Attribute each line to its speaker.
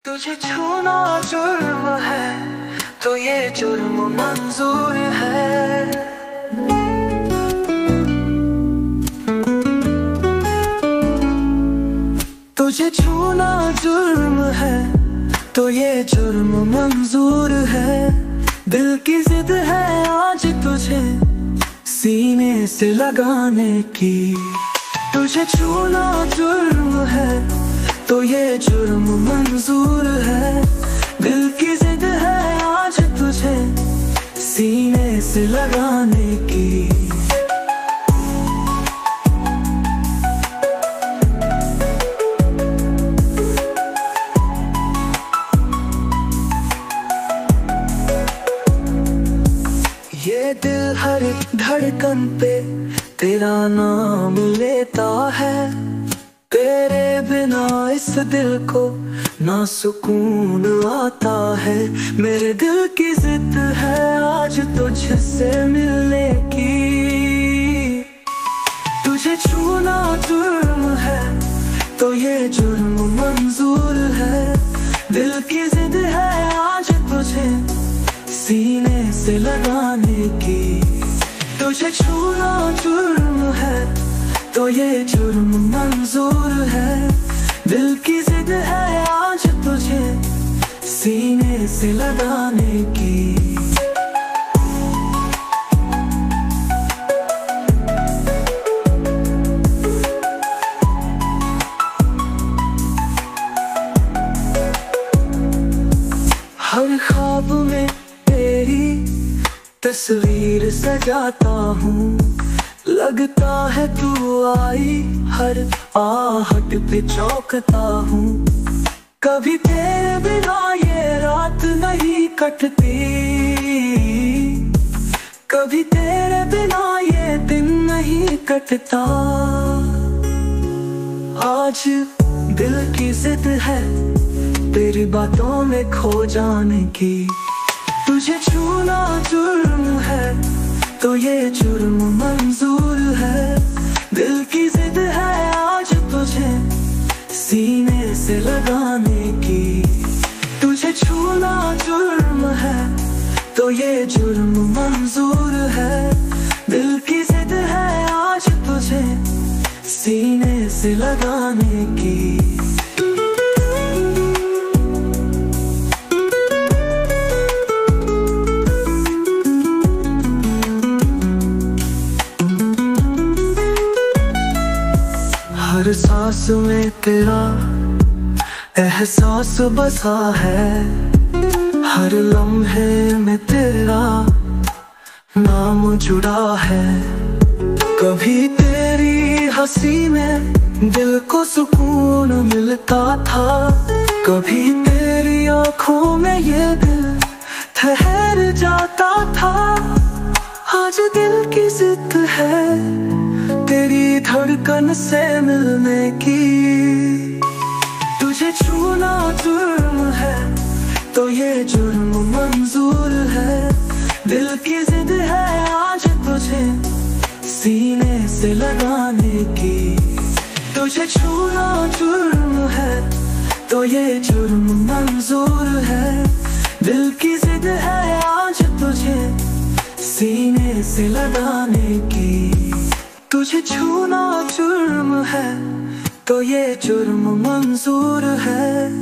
Speaker 1: तुझे छूना जुर्म है तो ये जुर्म मंजूर है। तुझे छूना जुर्म है तो ये जुर्म मंजूर है। दिल की जिद है आज तुझे सीने से लगाने की। तुझे छूना जुर्म है तो ये जुर्म मंजूर है। दिल की जिद है आज तुझे सीने से लगाने की। ये दिल हर धड़कन पे तेरा नाम लेता है। तेरे बिना इस दिल को ना सुकून आता है। मेरे दिल की जिद है आज तुझसे मिलने की। तुझे छूना जुर्म है तो ये जुर्म मंजूर है। दिल की जिद है आज तुझे सीने से लगाने की। तुझे छूना जुर्म है तो ये जुर्म मंजूर है। दिल की जिद है आज तुझे सीने से लगाने की। हर ख्वाब में तेरी तस्वीर सजाता हूँ। लगता है तू आई हर आहट पे चौंकता हूँ। कभी तेरे बिना ये रात नहीं कटती। कभी तेरे बिना ये दिन नहीं कटता। आज दिल की जिद है तेरी बातों में खो जाने की। तुझे छूना जुर्म है तो ये जुर्म मंजूर है। दिल की जिद है आज तुझे सीने से लगाने की। तुझे छूना जुर्म है तो ये जुर्म मंजूर है। दिल की जिद है आज तुझे सीने से लगाने की। हर सांस में तेरा एहसास बसा है। हर लम्हे में तेरा नाम जुड़ा है। कभी तेरी हंसी में दिल को सुकून मिलता था। कभी तेरी आँखों में ये दिल ठहर जाता था। आज दिल की जिद है तेरी धड़कन से मिलने की। तुझे छूना जुर्म है तो ये जुर्म मंजूर है। दिल की जिद है आज तुझे सीने से लगाने की। तुझे छूना जुर्म है तो ये जुर्म मंजूर है। दिल की जिद है आज तुझे सीने से लगाने की। तुझे छूना जुर्म है तो ये जुर्म मंजूर है।